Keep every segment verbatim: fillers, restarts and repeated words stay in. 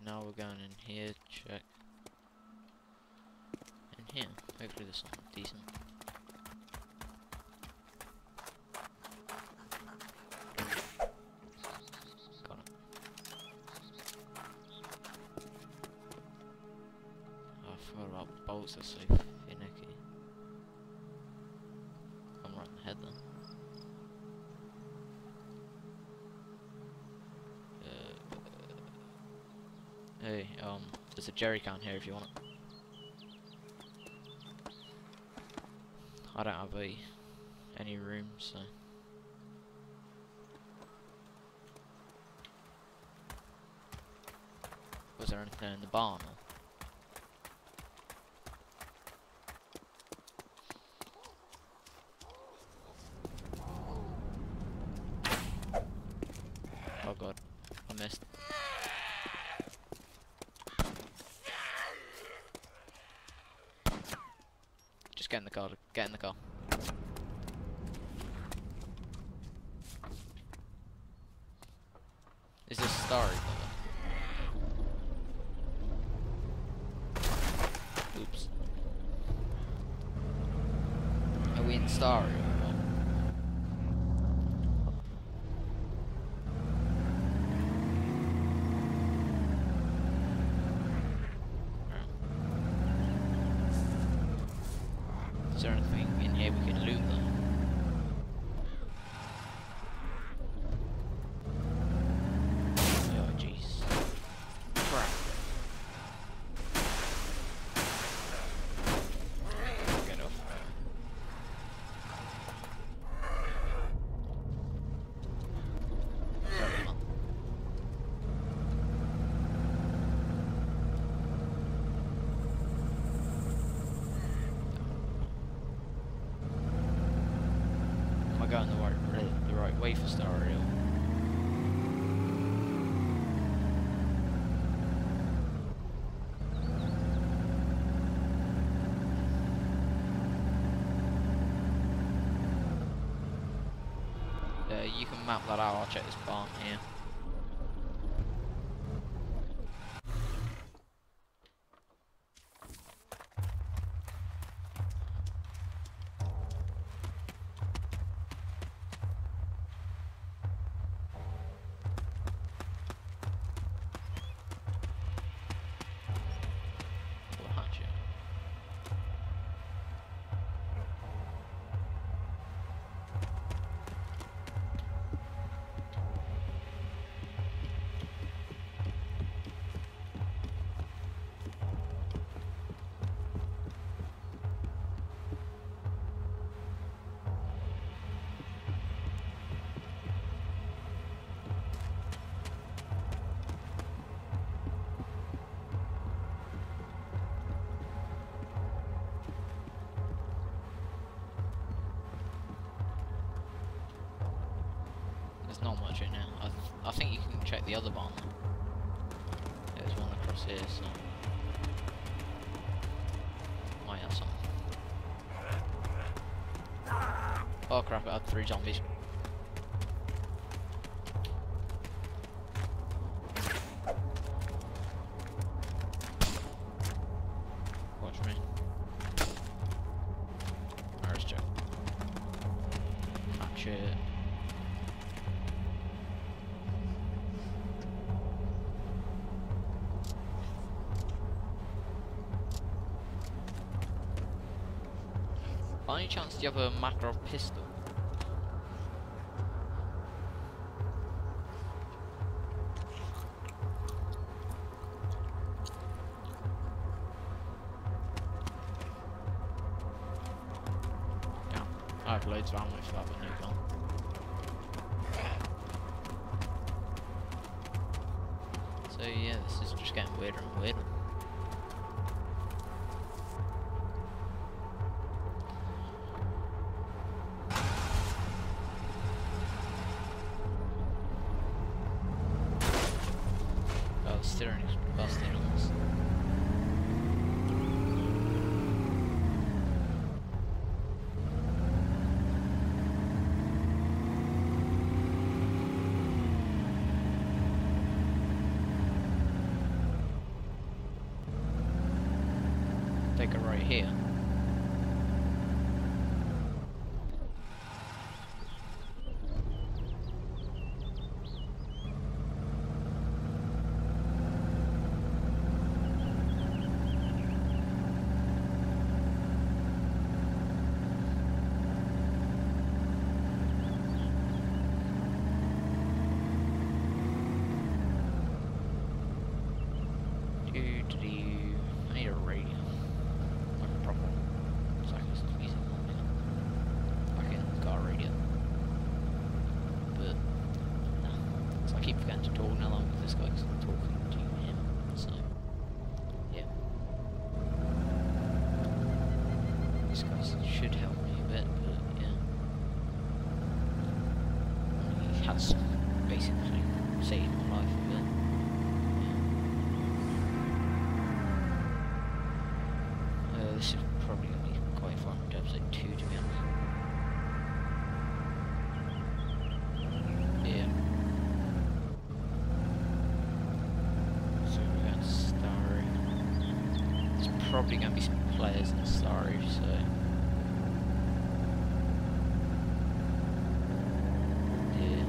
now we're going in here, check. In here, hopefully this one decent. Got it. Oh, I forgot about bolts, are so finicky. I'm right in the head then. Hey, um, there's a jerry can here if you want it. I don't have a, any room, so... Was there anything in the barn? Or? Oh god, I missed. Just get in the car, get in the car. Is this Starry? Oops. Are we in Starry? Is there anything in here we can loot though? Oh jeez. Crap. Get off. Sorry, man. Am I going the right, the right way for Star Rail? Uh, you can map that out, I'll check this barn here. There's not much in here. I, th I think you can check the other barn. There's one across here, so might have some. Oh crap! I had three zombies. Watch me. Where's Joe? Catch it. By any chance, do you have a Makarov pistol? Yeah, I have loads of ammo for that, but no gun. So yeah, this is just getting weirder and weirder. Steering is busted on this. right here. I need a radio. Like a proper one. So I can just use it on like in the car radio. But no. So I keep forgetting to talk now along with this guy because I'm talking to him. So yeah. This guy should help me a bit, but yeah. He has basically saved my life a bit. This is probably going to be quite far into episode two, to be honest. Yeah. So we're going to Starry. There's probably going to be some players in Starry, so... Yeah.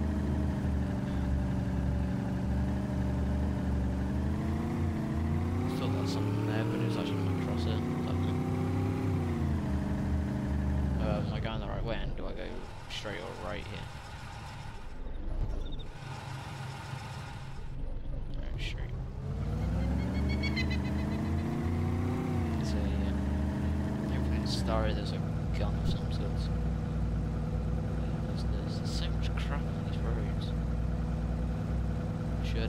I thought there was something there, but it was actually my crosser. Uh, am I going the right way, and do I go straight or right here? Oh, straight. So yeah, everything's starry. There's a gun of some sorts. There's, there's, there's so much crap on these roads. Should.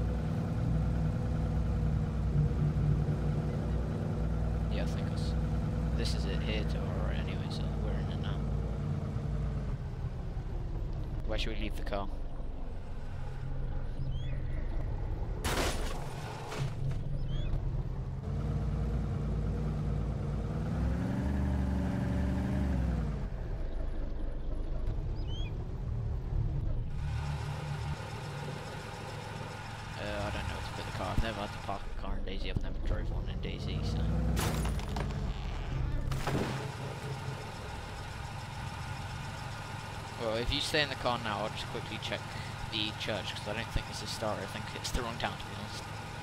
Yeah, I think it's, this is it here to our right anyway, so we're in it now. Where should we leave the car? Uh, I don't know where to put the car. I've never had to park a car in DayZ. I've never drove one in DayZ, so... Well, if you stay in the car now, I'll just quickly check the church, because I don't think it's a star. I think it's the wrong town, to be honest.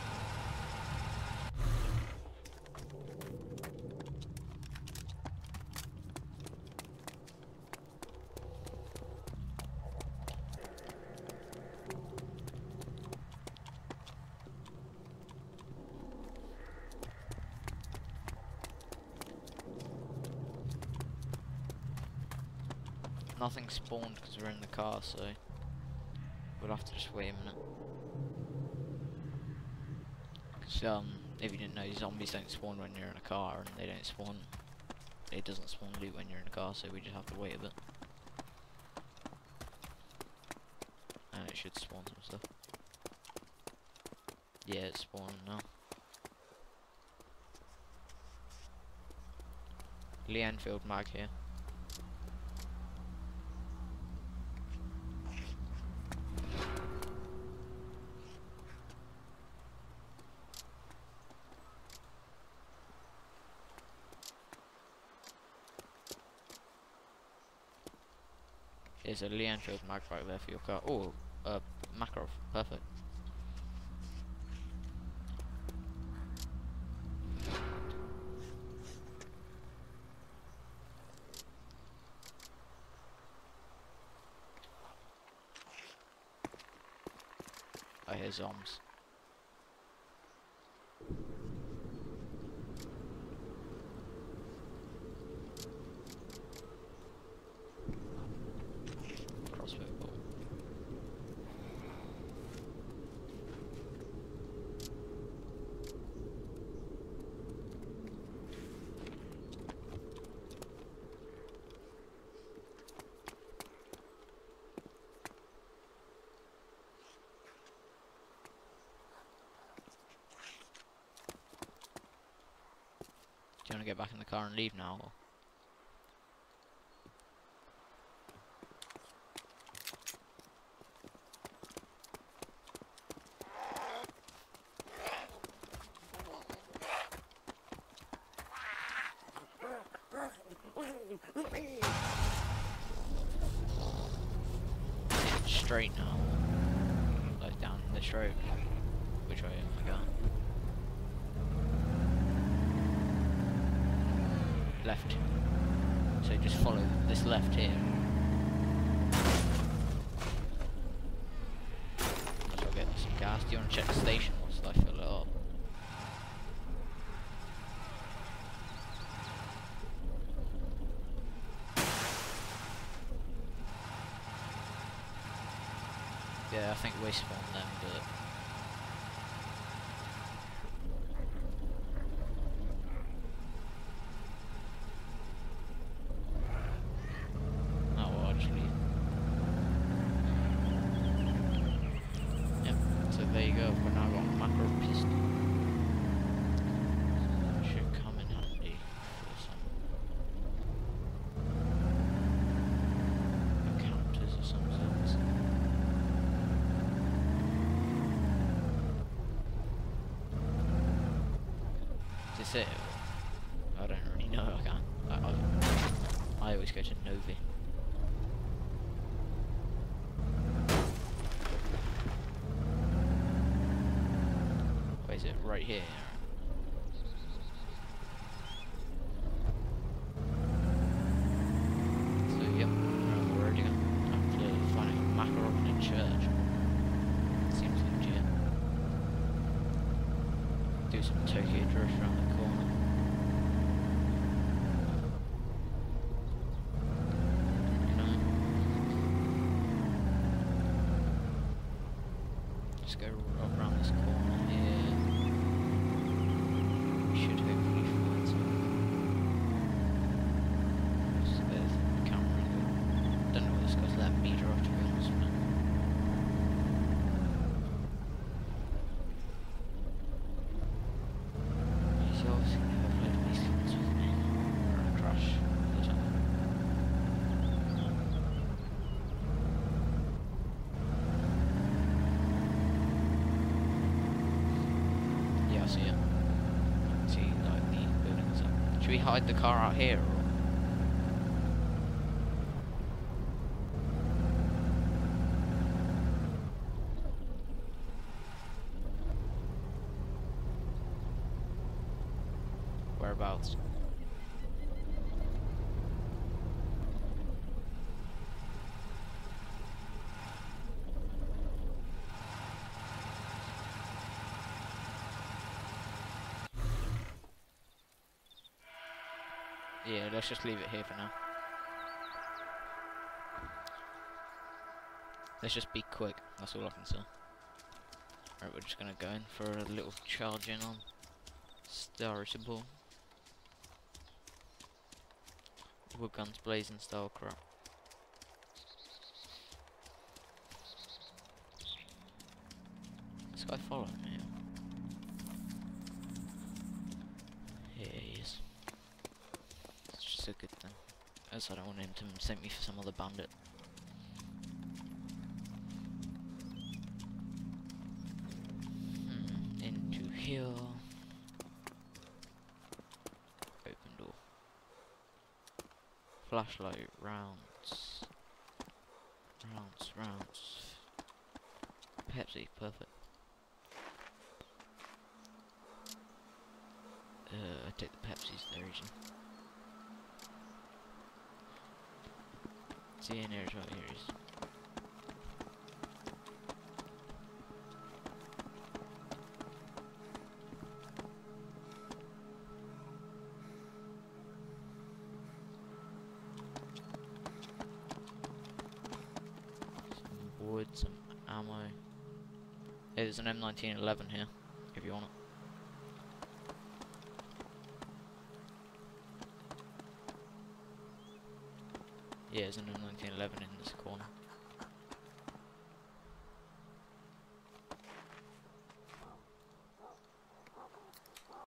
Nothing spawned because we're in the car, so we'll have to just wait a minute. Because um, if you didn't know, zombies don't spawn when you're in a car, and they don't spawn. It doesn't spawn loot when you're in a car, so we just have to wait a bit. And it should spawn some stuff. Yeah, it's spawning now. Lee Enfield mag here. There's a Lee Enfield mag right there for your car. Oh, uh, Makarov, perfect. I hear zombies. Crossbow bolt. Do you want to get back in the car and leave now? Or? Straight now. Like down this road. Which way am I going? Left. So just follow this left here. So I'll get some gas. Do you want to check the station whilst I fill it up? Yeah, I think we spawned them, but oh, well, actually, yep. So there you go. We've now got a macro pistol. That should come in handy for some encounters or some sorts. Is this it? I don't really know. I can't. I, I, I always go to Novi. Where is it? Right here. So yep, we're already going to find a macaron in church. Seems legit. Do some Tokyo Drift around the corner. You know? Just go up around this corner here. We should hopefully find some. Just there's the camera there. Don't know what this guy's let meter off, to be honest with you. See it. See, like the buildings up. Should we hide the car out here? Or? Whereabouts? Yeah, let's just leave it here for now. Let's just be quick, that's all I can say. Right, we're just gonna go in for a little charge in on Startable. Wood guns blazing style crap. This guy following me. Here he is. A good thing, as I don't want him to send me for some other bandit. Hmm, into here. Open door. Flashlight, rounds. Rounds, rounds. Pepsi, perfect. Uh, I take the Pepsis there, region. See, and there's right here is. Some wood, some ammo. Hey, there's an M nineteen eleven here, if you want it. Yeah, there's an M nineteen eleven in this corner.